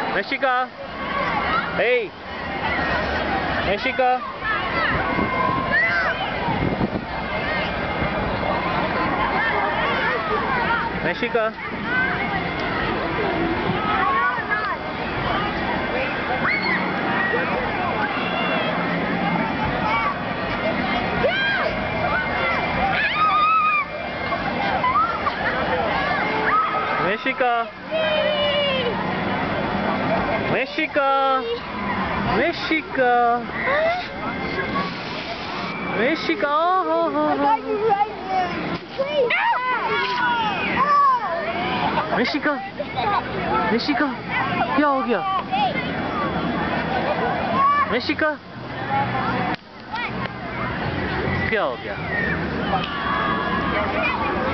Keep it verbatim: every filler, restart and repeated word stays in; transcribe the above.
Meshika. Hey. Meshika. Meshika. Meshika. Meshika. Meshika. Meshika. Oh, oh, oh. Meshika. Meshika. क्या हो गया? Meshika. क्या हो गया?